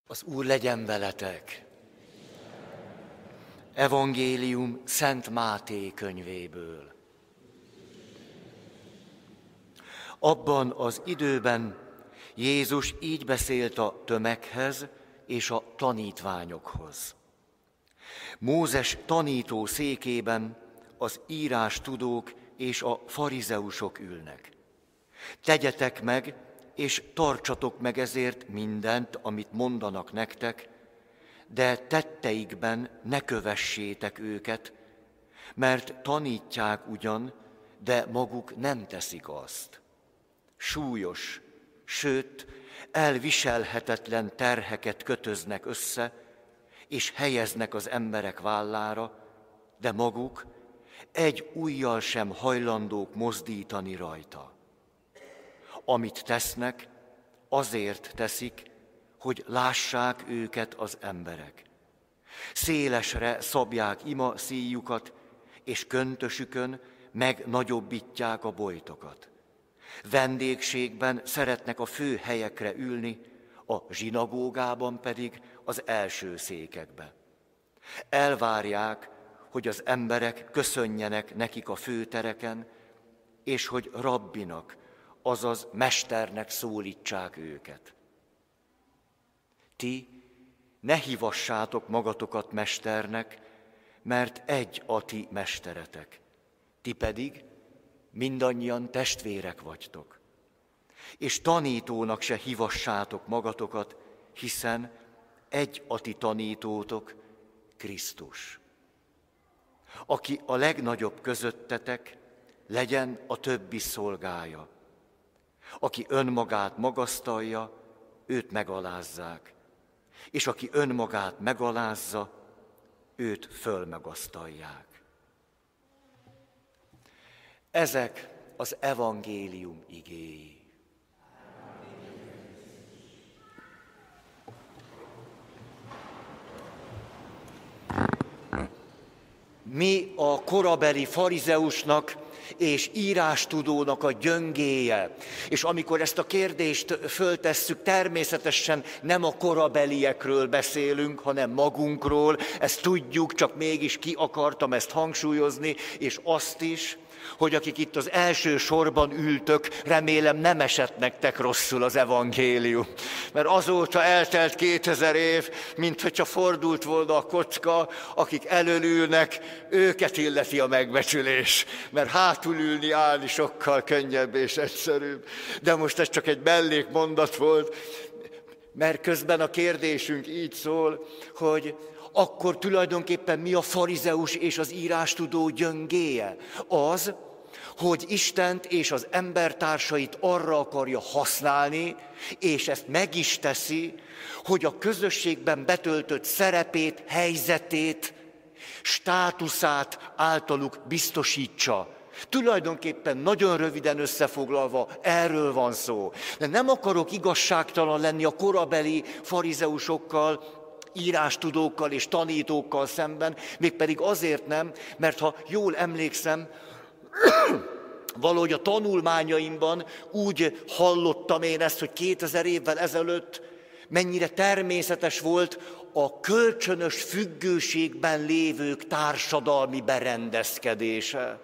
Az Úr legyen veletek! Evangélium Szent Máté könyvéből. Abban az időben Jézus így beszélt a tömeghez és a tanítványokhoz. Mózes tanító székében az írástudók és a farizeusok ülnek. Tegyetek meg, és tartsatok meg ezért mindent, amit mondanak nektek, de tetteikben ne kövessétek őket, mert tanítják ugyan, de maguk nem teszik azt. Súlyos, sőt, elviselhetetlen terheket kötöznek össze, és helyeznek az emberek vállára, de maguk egy ujjal sem hajlandók mozdítani rajta. Amit tesznek, azért teszik, hogy lássák őket az emberek. Szélesre szabják ima szíjukat, és köntösükön megnagyobbítják a bojtokat. Vendégségben szeretnek a fő helyekre ülni, a zsinagógában pedig az első székekbe. Elvárják, hogy az emberek köszönjenek nekik a főtereken, és hogy rabbinak, azaz mesternek szólítsák őket. Ti ne hívassátok magatokat mesternek, mert egy a ti mesteretek. Ti pedig mindannyian testvérek vagytok. És tanítónak se hívassátok magatokat, hiszen egy a ti tanítótok, Krisztus. Aki a legnagyobb közöttetek, legyen a többi szolgája. Aki önmagát magasztalja, őt megalázzák, és aki önmagát megalázza, őt fölmagasztalják. Ezek az evangélium igéi. Mi a korabeli farizeusnak és írástudónak a gyöngéje? És amikor ezt a kérdést föltesszük, természetesen nem a korabeliekről beszélünk, hanem magunkról. Ezt tudjuk, csak mégis ki akartam ezt hangsúlyozni, és azt is, hogy akik itt az első sorban ültök, remélem nem esett nektek rosszul az evangélium. Mert azóta eltelt 2000 év, minthogyha fordult volna a kocka, akik elől ülnek, őket illeti a megbecsülés. Mert hátul ülni, állni sokkal könnyebb és egyszerűbb. De most ez csak egy mellékmondat volt, mert közben a kérdésünk így szól, hogy akkor tulajdonképpen mi a farizeus és az írástudó gyöngéje? Az, hogy Istent és az embertársait arra akarja használni, és ezt meg is teszi, hogy a közösségben betöltött szerepét, helyzetét, státuszát általuk biztosítsa. Tulajdonképpen nagyon röviden összefoglalva erről van szó. De nem akarok igazságtalan lenni a korabeli farizeusokkal, írástudókkal és tanítókkal szemben, mégpedig azért nem, mert ha jól emlékszem, valahogy a tanulmányaimban úgy hallottam én ezt, hogy 2000 évvel ezelőtt mennyire természetes volt a kölcsönös függőségben lévők társadalmi berendezkedése.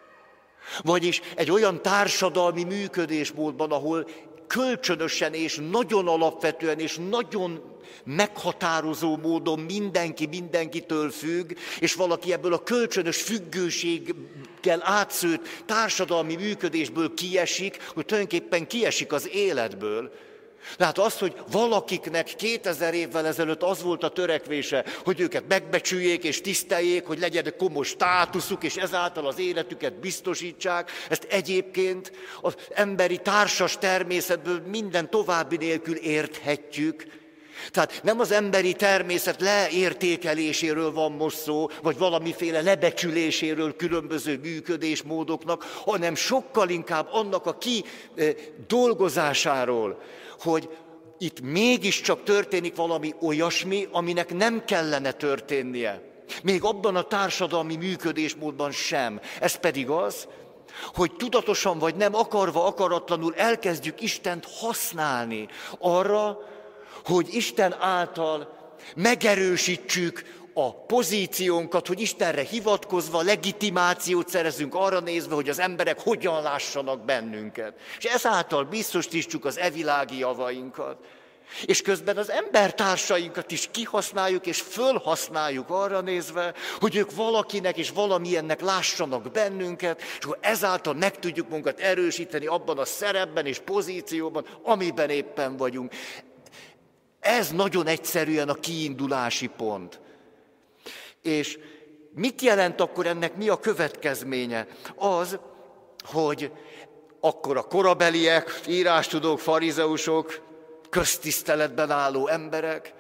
Vagyis egy olyan társadalmi működésmódban, ahol kölcsönösen és nagyon alapvetően és nagyon meghatározó módon mindenki mindenkitől függ, és valaki ebből a kölcsönös függőséggel átszőtt társadalmi működésből kiesik, hogy tulajdonképpen kiesik az életből. Tehát az, hogy valakiknek 2000 évvel ezelőtt az volt a törekvése, hogy őket megbecsüljék és tiszteljék, hogy legyen egy komoly státuszuk, és ezáltal az életüket biztosítsák, ezt egyébként az emberi társas természetből minden további nélkül érthetjük. Tehát nem az emberi természet leértékeléséről van most szó, vagy valamiféle lebecsüléséről különböző működésmódoknak, hanem sokkal inkább annak a kidolgozásáról, hogy itt mégiscsak történik valami olyasmi, aminek nem kellene történnie. Még abban a társadalmi működésmódban sem. Ez pedig az, hogy tudatosan vagy nem akarva, akaratlanul elkezdjük Istent használni arra, hogy Isten által megerősítsük a pozíciónkat, hogy Istenre hivatkozva legitimációt szerezünk arra nézve, hogy az emberek hogyan lássanak bennünket. És ezáltal biztosítsuk az evilági javainkat. És közben az embertársainkat is kihasználjuk és fölhasználjuk arra nézve, hogy ők valakinek és valamilyennek lássanak bennünket, és akkor ezáltal meg tudjuk magunkat erősíteni abban a szerepben és pozícióban, amiben éppen vagyunk. Ez nagyon egyszerűen a kiindulási pont. És mit jelent akkor ennek, mi a következménye? Az, hogy akkor a korabeliek, írástudók, farizeusok, köztiszteletben álló emberek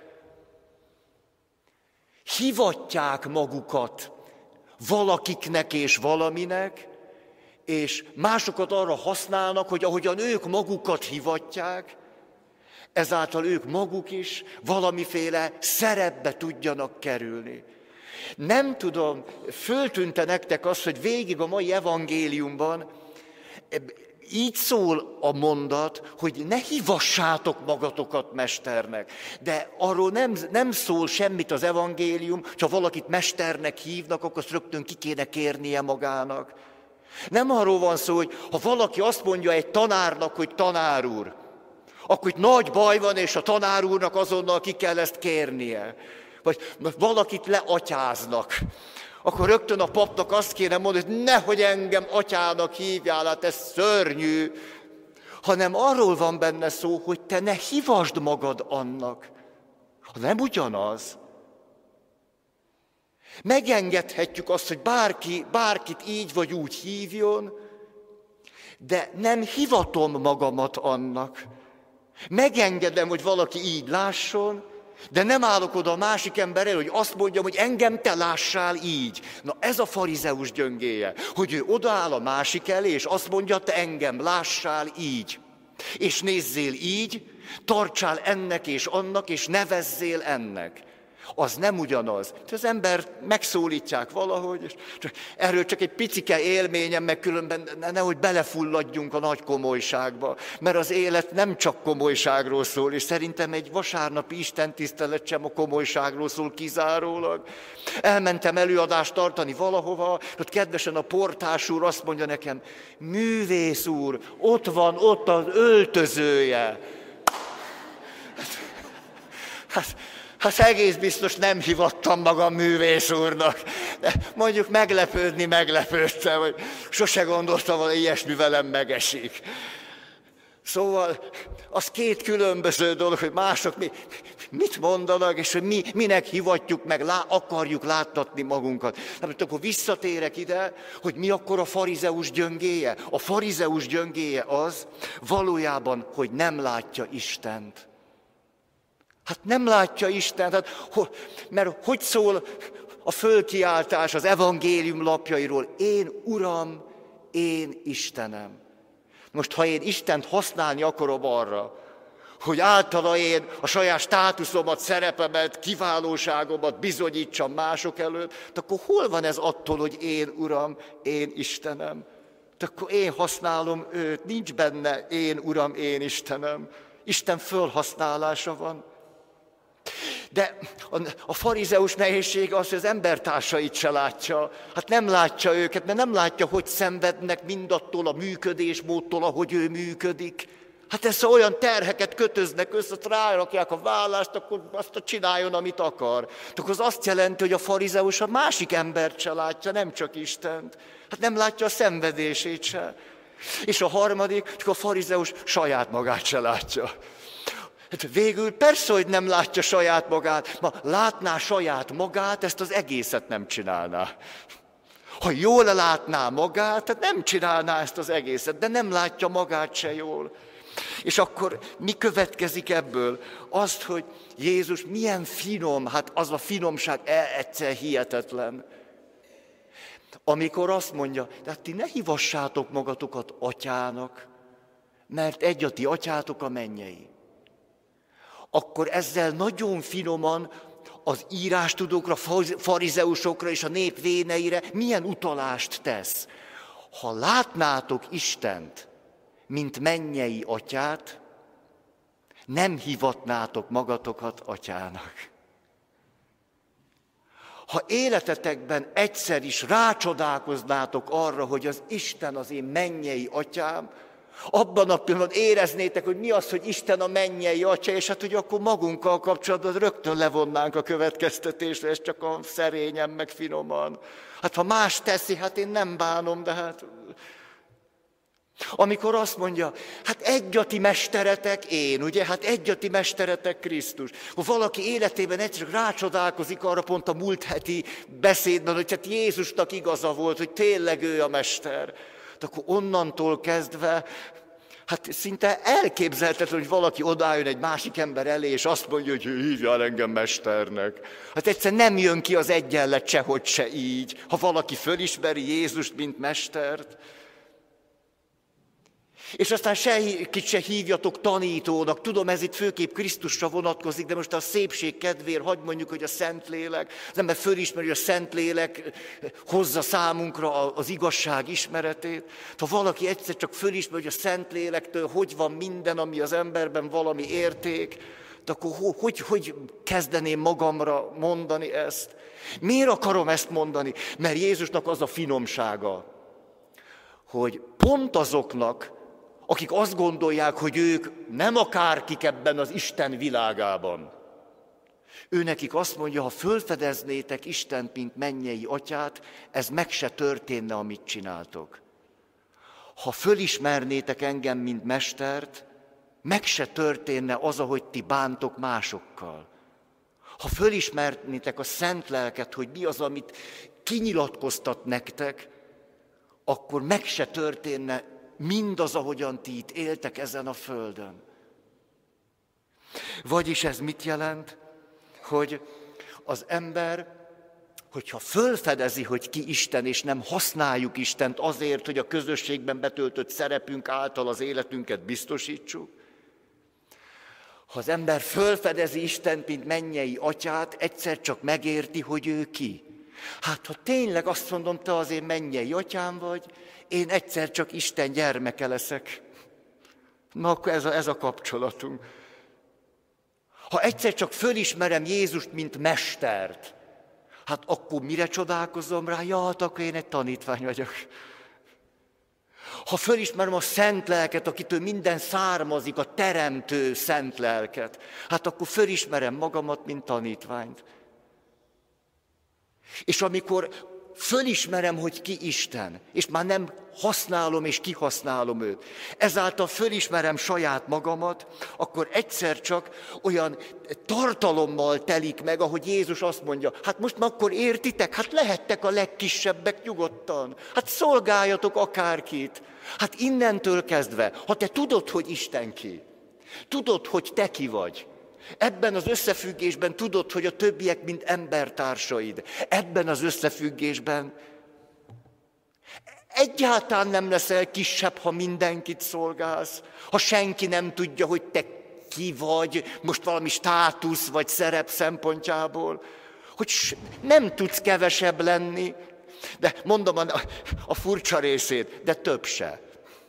hivatják magukat valakiknek és valaminek, és másokat arra használnak, hogy ahogyan ők magukat hivatják, ezáltal ők maguk is valamiféle szerepbe tudjanak kerülni. Nem tudom, föltűnte nektek az, hogy végig a mai evangéliumban így szól a mondat, hogy ne hívassátok magatokat mesternek. De arról nem szól semmit az evangélium, ha valakit mesternek hívnak, akkor azt rögtön ki kéne kérnie magának. Nem arról van szó, hogy ha valaki azt mondja egy tanárnak, hogy tanár úr, akkor itt nagy baj van, és a tanár úrnak azonnal ki kell ezt kérnie. Vagy valakit leatyáznak. Akkor rögtön a papnak azt kéne mondani, hogy nehogy engem atyának hívjál, hát ez szörnyű. Hanem arról van benne szó, hogy te ne hívasd magad annak. Nem ugyanaz. Megengedhetjük azt, hogy bárkit így vagy úgy hívjon, de nem hivatom magamat annak. Megengedem, hogy valaki így lásson, de nem állok oda a másik ember elé, hogy azt mondjam, hogy engem te lássál így. Na ez a farizeus gyöngéje, hogy ő odaáll a másik elé, és azt mondja, te engem lássál így. És nézzél így, tartsál ennek és annak, és nevezzél ennek. Az nem ugyanaz. Az embert megszólítják valahogy, és erről csak egy picike élményem, meg különben nehogy belefulladjunk a nagy komolyságba, mert az élet nem csak komolyságról szól, és szerintem egy vasárnapi istentisztelet sem a komolyságról szól kizárólag. Elmentem előadást tartani valahova, ott kedvesen a portás úr azt mondja nekem, művész úr, ott van az öltözője. Hát egész biztos nem hivattam magam művész úrnak, de mondjuk meglepődtem, hogy sose gondoltam, hogy ilyesmi velem megesik. Szóval az két különböző dolog, hogy mások mit mondanak, és hogy minek hivatjuk meg, akarjuk láttatni magunkat. Hát akkor visszatérek ide, hogy mi akkor a farizeus gyöngéje. A farizeus gyöngéje az valójában, hogy nem látja Istent. Hát nem látja Isten, mert hogy szól a fölkiáltás az evangélium lapjairól? Én Uram, én Istenem. Most ha én Istent használni akarom arra, hogy általa én a saját státuszomat, szerepemet, kiválóságomat bizonyítsam mások előtt, akkor hol van ez attól, hogy én Uram, én Istenem? Akkor én használom őt, nincs benne én Uram, én Istenem. Isten fölhasználása van. De a farizeus nehézsége az, hogy az embertársait se látja. Hát nem látja őket, mert nem látja, hogy szenvednek mindattól a működésmódtól, ahogy ő működik. Hát ezt olyan terheket kötöznek össze, rárakják a vállást, akkor azt csináljon, amit akar. Akkor az azt jelenti, hogy a farizeus a másik embert se látja, nem csak Istent. Hát nem látja a szenvedését se. És a harmadik, csak a farizeus saját magát se látja. Hát végül persze, hogy nem látja saját magát. Ma látná saját magát, ezt az egészet nem csinálná. Ha jól látná magát, tehát nem csinálná ezt az egészet, de nem látja magát se jól. És akkor mi következik ebből? Azt, hogy Jézus milyen finom, hát az a finomság egyszer hihetetlen. Amikor azt mondja, de hát ti ne hívassátok magatokat atyának, mert egy a ti atyátok a mennyei. Akkor ezzel nagyon finoman az írástudókra, farizeusokra és a nép véneire milyen utalást tesz. Ha látnátok Istent, mint mennyei atyát, nem hivatnátok magatokat atyának. Ha életetekben egyszer is rácsodálkoznátok arra, hogy az Isten az én mennyei atyám, abban a pillanatban éreznétek, hogy mi az, hogy Isten a mennyei atya, és hát hogy akkor magunkkal kapcsolatban rögtön levonnánk a következtetésre, ez csak a szerényen, meg finoman. Hát ha más teszi, hát én nem bánom, de hát... Amikor azt mondja, hát egy a ti mesteretek én, ugye? Hát egy a ti mesteretek Krisztus. Ha valaki életében egyszer rácsodálkozik arra pont a múlt heti beszédben, hogy hát Jézusnak igaza volt, hogy tényleg ő a mester, akkor onnantól kezdve, hát szinte elképzelhetetlen, hogy valaki odájön egy másik ember elé, és azt mondja, hogy hívjál engem mesternek. Hát egyszer nem jön ki az egyenlet sehogy se így, ha valaki fölismeri Jézust, mint mestert. És aztán senkit se hívjatok tanítónak. Tudom, ez itt főképp Krisztusra vonatkozik, de most a szépség kedvéért hagyd mondjuk, hogy a Szentlélek. Az ember fölismeri, hogy a Szentlélek hozza számunkra az igazság ismeretét. Ha valaki egyszer csak fölismeri, hogy a Szentlélektől hogy van minden, ami az emberben valami érték, de akkor hogy kezdeném magamra mondani ezt? Miért akarom ezt mondani? Mert Jézusnak az a finomsága, hogy pont azoknak, akik azt gondolják, hogy ők nem akárkik ebben az Isten világában. Ő nekik azt mondja, ha fölfedeznétek Istent, mint mennyei atyát, ez meg se történne, amit csináltok. Ha fölismernétek engem, mint mestert, meg se történne az, ahogy ti bántok másokkal. Ha fölismernétek a Szent Lelket, hogy mi az, amit kinyilatkoztat nektek, akkor meg se történne mindaz, ahogyan ti itt éltek ezen a földön. Vagyis ez mit jelent? Hogy az ember, hogyha fölfedezi, hogy ki Isten, és nem használjuk Istent azért, hogy a közösségben betöltött szerepünk által az életünket biztosítsuk, ha az ember fölfedezi Istent, mint mennyei atyát, egyszer csak megérti, hogy ő ki. Hát, ha tényleg azt mondom, te az én mennyei atyám vagy, én egyszer csak Isten gyermeke leszek. Na, akkor ez a kapcsolatunk. Ha egyszer csak fölismerem Jézust, mint mestert, hát akkor mire csodálkozom rá? Ja, hát akkor én egy tanítvány vagyok. Ha fölismerem a Szent Lelket, akitől minden származik, a teremtő Szent Lelket, hát akkor fölismerem magamat, mint tanítványt. És amikor fölismerem, hogy ki Isten, és már nem használom és kihasználom őt, ezáltal fölismerem saját magamat, akkor egyszer csak olyan tartalommal telik meg, ahogy Jézus azt mondja, hát most már akkor értitek, hát lehettek a legkisebbek nyugodtan, hát szolgáljatok akárkit. Hát innentől kezdve, ha te tudod, hogy Isten ki, tudod, hogy te ki vagy, ebben az összefüggésben tudod, hogy a többiek, mint embertársaid. Ebben az összefüggésben egyáltalán nem leszel kisebb, ha mindenkit szolgálsz, ha senki nem tudja, hogy te ki vagy, most valami státusz vagy szerep szempontjából, hogy nem tudsz kevesebb lenni, de mondom a furcsa részét, de több se.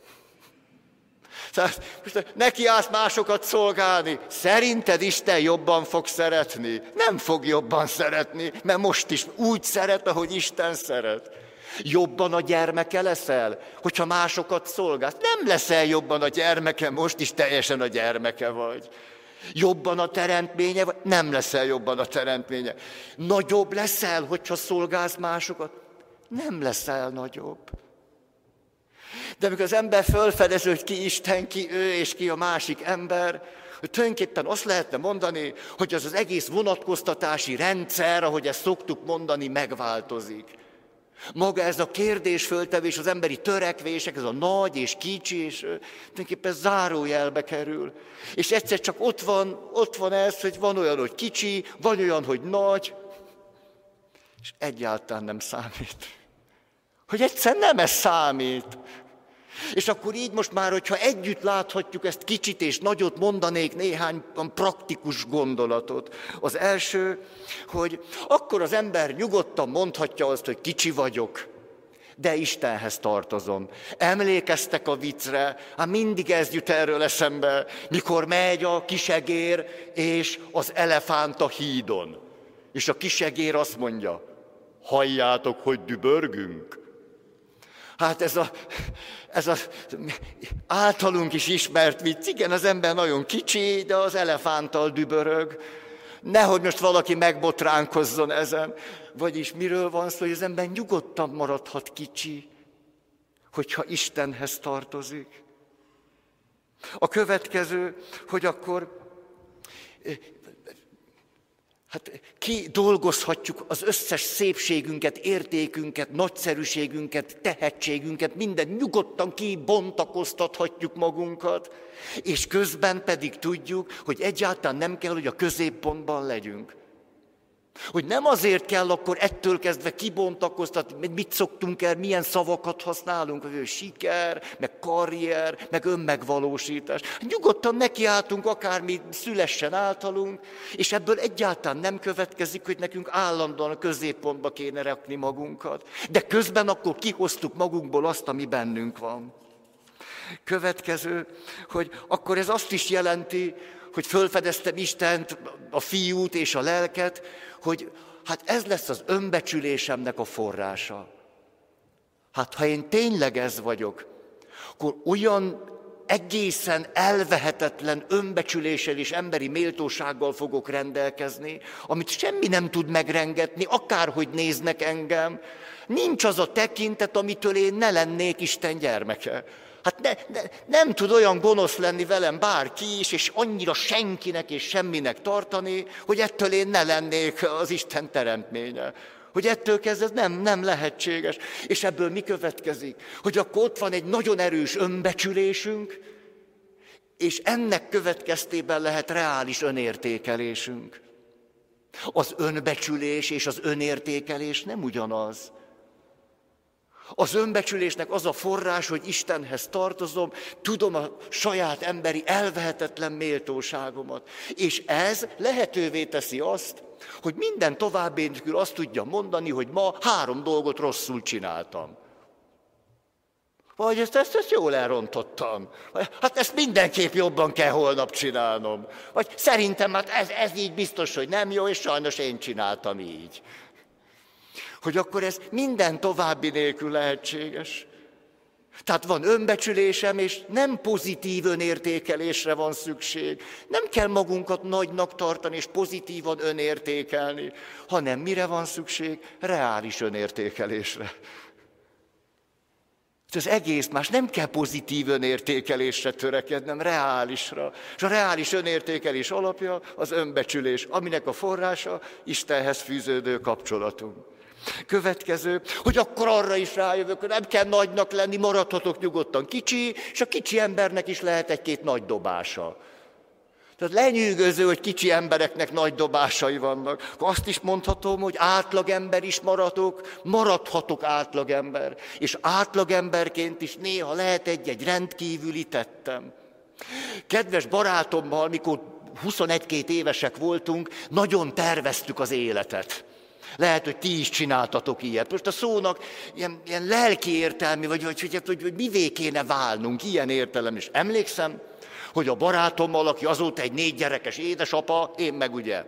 Most neki állsz másokat szolgálni, szerinted Isten jobban fog szeretni? Nem fog jobban szeretni, mert most is úgy szeret, ahogy Isten szeret. Jobban a gyermeke leszel, hogyha másokat szolgálsz? Nem leszel jobban a gyermeke, most is teljesen a gyermeke vagy. Jobban a teremtménye, vagy nem leszel jobban a teremtménye. Nagyobb leszel, hogyha szolgálsz másokat? Nem leszel nagyobb. De amikor az ember fölfedez, hogy ki Isten, ki ő és ki a másik ember, hogy tulajdonképpen azt lehetne mondani, hogy az egész vonatkoztatási rendszer, ahogy ezt szoktuk mondani, megváltozik. Maga ez a kérdésföltevés, az emberi törekvések, ez a nagy és kicsi, és tulajdonképpen zárójelbe kerül. És egyszer csak ott van ez, hogy van olyan, hogy kicsi, van olyan, hogy nagy, és egyáltalán nem számít. Hogy egyszer nem ez számít. És akkor így most már, hogyha együtt láthatjuk ezt kicsit és nagyot, mondanék néhány praktikus gondolatot. Az első, hogy akkor az ember nyugodtan mondhatja azt, hogy kicsi vagyok, de Istenhez tartozom. Emlékeztek a viccre? Hát mindig ez jut erről eszembe, mikor megy a kisegér és az elefánt a hídon. És a kisegér azt mondja, halljátok, hogy dübörgünk? Hát ez a általunk is ismert vicc, igen, az ember nagyon kicsi, de az elefánttal dübörög. Nehogy most valaki megbotránkozzon ezen. Vagyis miről van szó, hogy az ember nyugodtan maradhat kicsi, hogyha Istenhez tartozik. A következő, hogy akkor kidolgozhatjuk az összes szépségünket, értékünket, nagyszerűségünket, tehetségünket, mindent nyugodtan kibontakoztathatjuk magunkat, és közben pedig tudjuk, hogy egyáltalán nem kell, hogy a középpontban legyünk. Hogy nem azért kell akkor ettől kezdve kibontakoztatni, mit szoktunk el, milyen szavakat használunk, hogy siker, meg karrier, meg önmegvalósítás. Nyugodtan nekiálltunk, akármi szülessen általunk, és ebből egyáltalán nem következik, hogy nekünk állandóan a középpontba kéne rakni magunkat. De közben akkor kihoztuk magunkból azt, ami bennünk van. Következő, hogy akkor ez azt is jelenti, hogy fölfedeztem Istent, a Fiút és a Lelket, hogy hát ez lesz az önbecsülésemnek a forrása. Hát ha én tényleg ez vagyok, akkor olyan egészen elvehetetlen önbecsüléssel és emberi méltósággal fogok rendelkezni, amit semmi nem tud megrengetni, akárhogy néznek engem. Nincs az a tekintet, amitől én ne lennék Isten gyermeke. Hát nem tud olyan gonosz lenni velem bárki is, és annyira senkinek és semminek tartani, hogy ettől én ne lennék az Isten teremtménye. Hogy ettől kezdve ez nem lehetséges. És ebből mi következik? Hogy akkor ott van egy nagyon erős önbecsülésünk, és ennek következtében lehet reális önértékelésünk. Az önbecsülés és az önértékelés nem ugyanaz. Az önbecsülésnek az a forrás, hogy Istenhez tartozom, tudom a saját emberi elvehetetlen méltóságomat. És ez lehetővé teszi azt, hogy minden további nélkül azt tudja mondani, hogy ma 3 dolgot rosszul csináltam. Vagy ezt jól elrontottam. Hát ezt mindenképp jobban kell holnap csinálnom. Vagy szerintem hát ez így biztos, hogy nem jó, és sajnos én csináltam így. Hogy akkor ez minden további nélkül lehetséges. Tehát van önbecsülésem, és nem pozitív önértékelésre van szükség. Nem kell magunkat nagynak tartani, és pozitívan önértékelni, hanem mire van szükség? Reális önértékelésre. Az egész más, nem kell pozitív önértékelésre törekednem, reálisra. És a reális önértékelés alapja az önbecsülés, aminek a forrása Istenhez fűződő kapcsolatunk. Következő, hogy akkor arra is rájövök, hogy nem kell nagynak lenni, maradhatok nyugodtan kicsi, és a kicsi embernek is lehet 1-2 nagy dobása. Tehát lenyűgöző, hogy kicsi embereknek nagy dobásai vannak. Akkor azt is mondhatom, hogy átlagember is maradhatok átlagember. És átlagemberként is néha lehet egy rendkívüli tettem. Kedves barátommal, mikor 21-22 évesek voltunk, nagyon terveztük az életet. Lehet, hogy ti is csináltatok ilyet. Most a szónak ilyen lelki értelmi, vagy mivé kéne válnunk, ilyen értelem is. Emlékszem, hogy a barátommal, aki azóta egy 4 gyerekes édesapa, én meg ugye.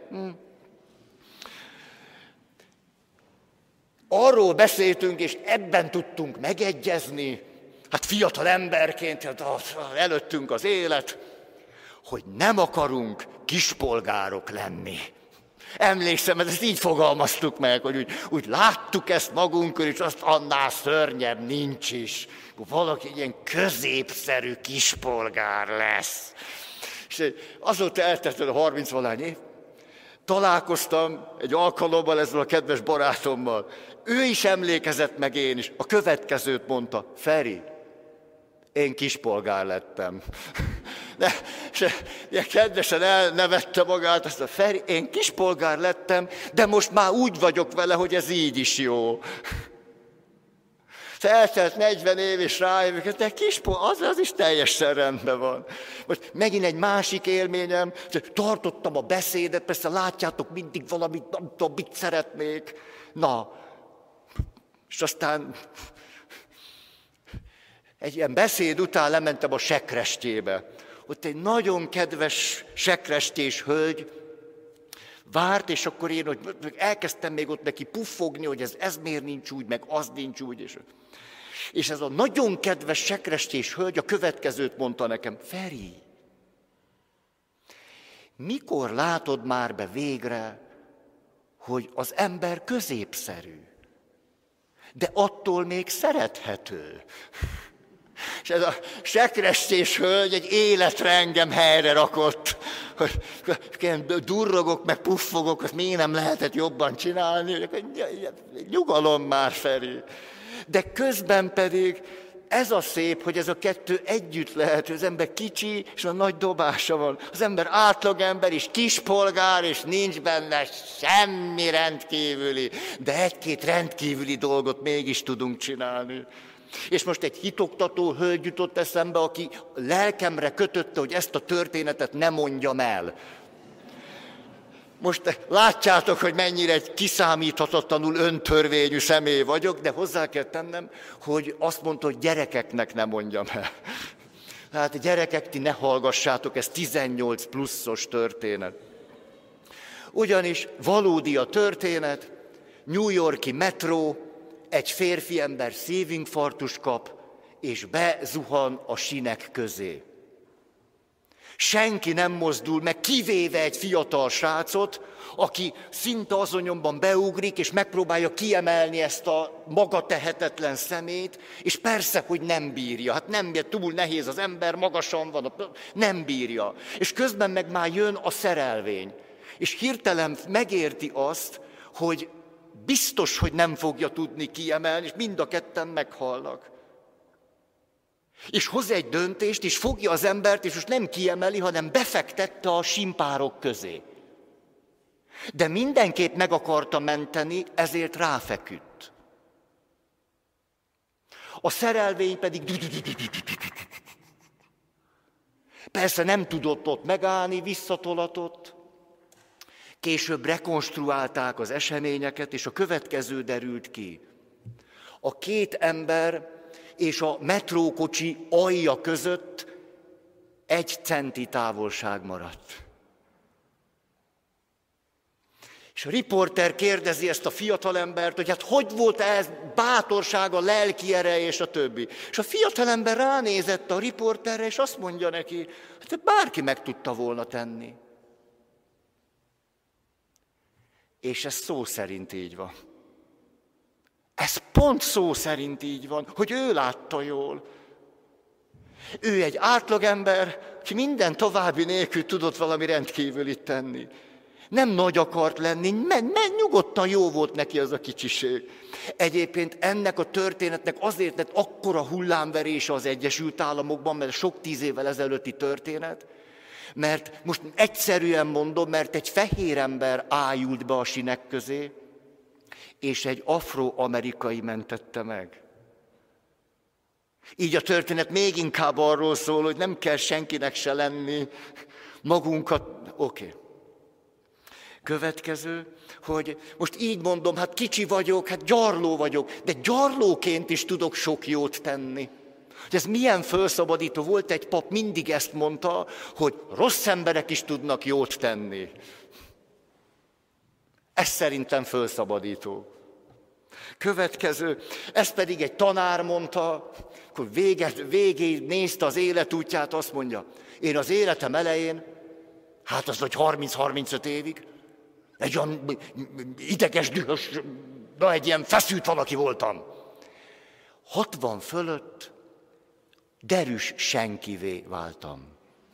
Arról beszéltünk, és ebben tudtunk megegyezni, hát fiatal emberként, hát előttünk az élet, hogy nem akarunk kispolgárok lenni. Emlékszem, ezt így fogalmaztuk meg, hogy úgy láttuk ezt magunkon, és azt annál szörnyebb nincs is. Valaki ilyen középszerű kispolgár lesz. És azóta eltelt a 30-valány év, találkoztam egy alkalommal ezzel a kedves barátommal. Ő is emlékezett, meg én is. A következőt mondta: Feri, én kispolgár lettem. És kedvesen elnevette magát, azt mondta: Feri, én kispolgár lettem, de most már úgy vagyok vele, hogy ez így is jó. Eltelt 40 év, és rájövök, de az is teljesen rendben van. Most megint egy másik élményem, tartottam a beszédet, persze látjátok, mindig valamit, nem tudom, mit szeretnék. Na, és aztán egy ilyen beszéd után lementem a sekrestjébe. Ott egy nagyon kedves sekrestés hölgy várt, és akkor én hogy elkezdtem még ott neki puffogni, hogy ez miért nincs úgy, meg az nincs úgy. És ez a nagyon kedves sekrestés hölgy a következőt mondta nekem: Feri, mikor látod már be végre, hogy az ember középszerű, de attól még szerethető? És ez a sekrestés hölgy egy életre engem helyre rakott. Durrogok, meg puffogok, azt miért nem lehetett jobban csinálni? Nyugalom már, Feri. De közben pedig ez a szép, hogy ez a kettő együtt lehet, hogy az ember kicsi, és a nagy dobása van. Az ember átlagember, és kispolgár, és nincs benne semmi rendkívüli. De egy-két rendkívüli dolgot mégis tudunk csinálni. És most egy hitoktató hölgy jutott eszembe, aki lelkemre kötötte, hogy ezt a történetet ne mondjam el. Most látjátok, hogy mennyire egy kiszámíthatatlanul öntörvényű személy vagyok, de hozzá kell tennem, hogy azt mondta, hogy gyerekeknek ne mondjam el. Hát gyerekek, ti ne hallgassátok, ez 18 pluszos történet. Ugyanis valódi a történet, New York-i metró, egy férfi ember szívinfarktust kap, és bezuhan a sinek közé. Senki nem mozdul meg, kivéve egy fiatal srácot, aki szinte azonnyomban beugrik, és megpróbálja kiemelni ezt a maga tehetetlen szemét, és persze, hogy nem bírja. Hát nem bírja, túl nehéz az ember, magasan van, nem bírja. És közben meg már jön a szerelvény. És hirtelen megérti azt, hogy biztos, hogy nem fogja tudni kiemelni, és mind a ketten meghalnak. És hoz egy döntést, és fogja az embert, és most nem kiemeli, hanem befektette a simpárok közé. De mindenképp meg akarta menteni, ezért ráfeküdt. A szerelvény pedig persze nem tudott ott megállni, visszatolatott. Később rekonstruálták az eseményeket, és a következő derült ki. A két ember és a metrókocsi alja között 1 centi távolság maradt. És a riporter kérdezi ezt a fiatalembert, hogy hát hogy volt ez bátorsága, lelki ereje és a többi. És a fiatalember ránézett a riporterre, és azt mondja neki, hát bárki meg tudta volna tenni. És ez szó szerint így van. Ez pont szó szerint így van, hogy ő látta jól. Ő egy átlagember, ki minden további nélkül tudott valami rendkívülit tenni. Nem nagy akart lenni, nyugodtan jó volt neki az a kicsiség. Egyébként ennek a történetnek azért lett akkora hullámverése az Egyesült Államokban, mert sok 10 évvel ezelőtti történet, mert most egyszerűen mondom, mert egy fehér ember ájult be a sinek közé, és egy afroamerikai mentette meg. Így a történet még inkább arról szól, hogy nem kell senkinek se lenni, magunkat... Oké. Következő, hogy most így mondom, hát kicsi vagyok, hát gyarló vagyok, de gyarlóként is tudok sok jót tenni. Hogy ez milyen fölszabadító volt, egy pap mindig ezt mondta, hogy rossz emberek is tudnak jót tenni. Ez szerintem fölszabadító. Következő, ezt pedig egy tanár mondta, akkor végig nézte az életútját, azt mondja, én az életem elején, hát az vagy 30-35 évig, egy olyan ideges, dühös, egy ilyen feszült valaki voltam. 60 fölött derűs senkivé váltam.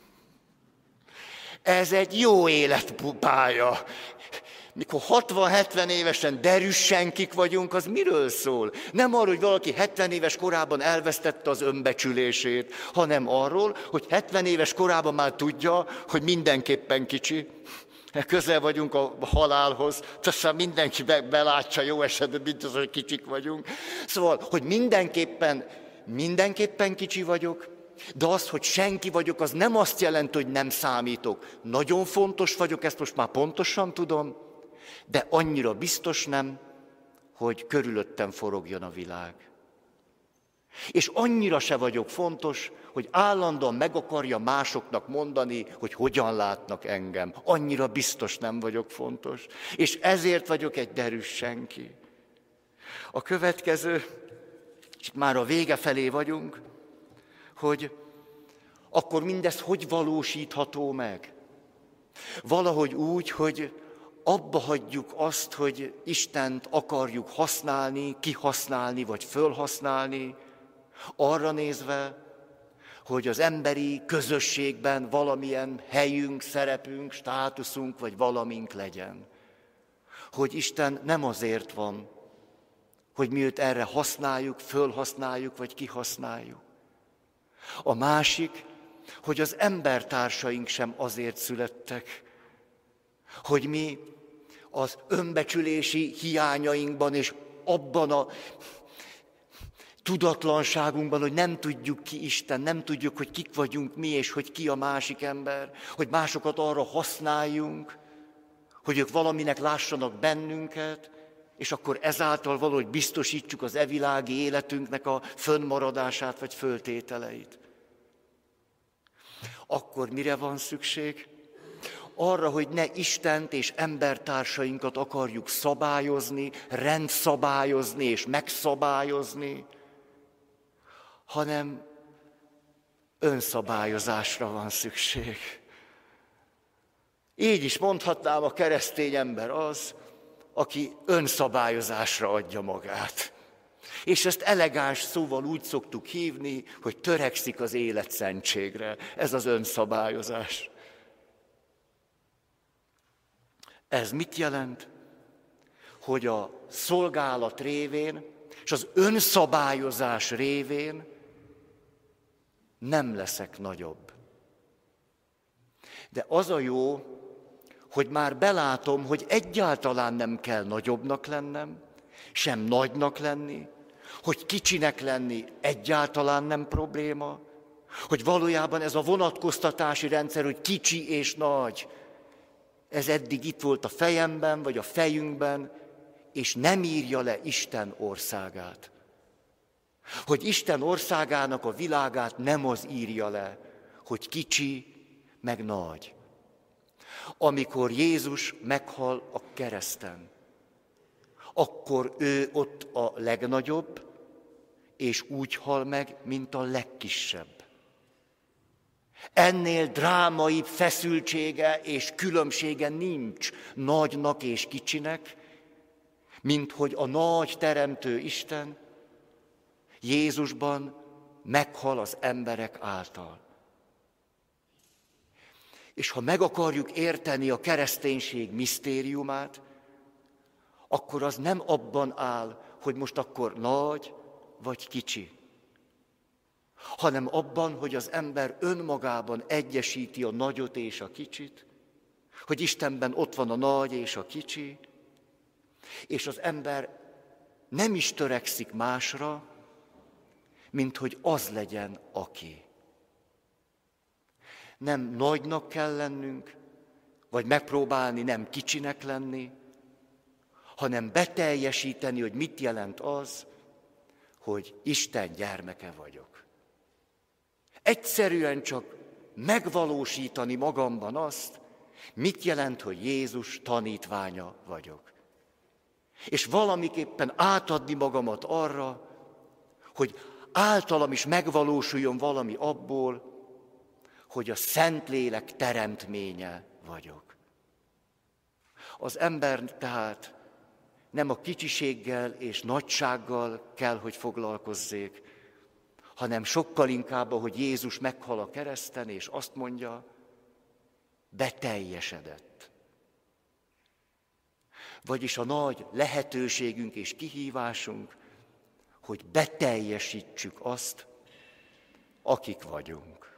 Ez egy jó életpálya. Mikor 60-70 évesen derűs senkik vagyunk, az miről szól? Nem arról, hogy valaki 70 éves korában elvesztette az önbecsülését, hanem arról, hogy 70 éves korában már tudja, hogy mindenképpen kicsi. Közel vagyunk a halálhoz, aztán mindenki belátja jó esetben, mint az, hogy kicsik vagyunk. Szóval, hogy mindenképpen kicsi vagyok, de az, hogy senki vagyok, az nem azt jelenti, hogy nem számítok. Nagyon fontos vagyok, ezt most már pontosan tudom, de annyira biztos nem, hogy körülöttem forogjon a világ. És annyira se vagyok fontos, hogy állandóan meg akarja másoknak mondani, hogy hogyan látnak engem. Annyira biztos nem vagyok fontos. És ezért vagyok egy derűs senki. A következő, és már a vége felé vagyunk, hogy akkor mindez hogy valósítható meg? Valahogy úgy, hogy abba hagyjuk azt, hogy Istent akarjuk használni, kihasználni vagy fölhasználni, arra nézve, hogy az emberi közösségben valamilyen helyünk, szerepünk, státuszunk vagy valamink legyen. Hogy Isten nem azért van, hogy mi őt erre használjuk, fölhasználjuk vagy kihasználjuk. A másik, hogy az embertársaink sem azért születtek, hogy mi az önbecsülési hiányainkban és abban a tudatlanságunkban, hogy nem tudjuk ki Isten, nem tudjuk, hogy kik vagyunk mi, és hogy ki a másik ember, hogy másokat arra használjunk, hogy ők valaminek lássanak bennünket, és akkor ezáltal valahogy biztosítsuk az evilági életünknek a fönnmaradását vagy föltételeit. Akkor mire van szükség? Arra, hogy ne Istent és embertársainkat akarjuk szabályozni, rendszabályozni és megszabályozni, hanem önszabályozásra van szükség. Így is mondhatnám, a keresztény ember az, aki önszabályozásra adja magát. És ezt elegáns szóval úgy szoktuk hívni, hogy törekszik az életszentségre. Ez az önszabályozás. Ez mit jelent? Hogy a szolgálat révén és az önszabályozás révén nem leszek nagyobb. De az a jó, hogy már belátom, hogy egyáltalán nem kell nagyobbnak lennem, sem nagynak lenni, hogy kicsinek lenni egyáltalán nem probléma, hogy valójában ez a vonatkoztatási rendszer, hogy kicsi és nagy, ez eddig itt volt a fejemben, vagy a fejünkben, és nem írja le Isten országát. Hogy Isten országának a világát nem az írja le, hogy kicsi, meg nagy. Amikor Jézus meghal a kereszten, akkor ő ott a legnagyobb, és úgy hal meg, mint a legkisebb. Ennél drámaibb feszültsége és különbsége nincs nagynak és kicsinek, mint hogy a nagy teremtő Isten Jézusban meghal az emberek által. És ha meg akarjuk érteni a kereszténység misztériumát, akkor az nem abban áll, hogy most akkor nagy vagy kicsi, hanem abban, hogy az ember önmagában egyesíti a nagyot és a kicsit, hogy Istenben ott van a nagy és a kicsi, és az ember nem is törekszik másra, mint hogy az legyen, aki. Nem nagynak kell lennünk, vagy megpróbálni nem kicsinek lenni, hanem beteljesíteni, hogy mit jelent az, hogy Isten gyermeke vagyok. Egyszerűen csak megvalósítani magamban azt, mit jelent, hogy Jézus tanítványa vagyok. És valamiképpen átadni magamat arra, hogy általam is megvalósuljon valami abból, hogy a Szentlélek teremtménye vagyok. Az ember tehát nem a kicsiséggel és nagysággal kell, hogy foglalkozzék, hanem sokkal inkább, hogy Jézus meghal a kereszten, és azt mondja, beteljesedett. Vagyis a nagy lehetőségünk és kihívásunk, hogy beteljesítsük azt, akik vagyunk.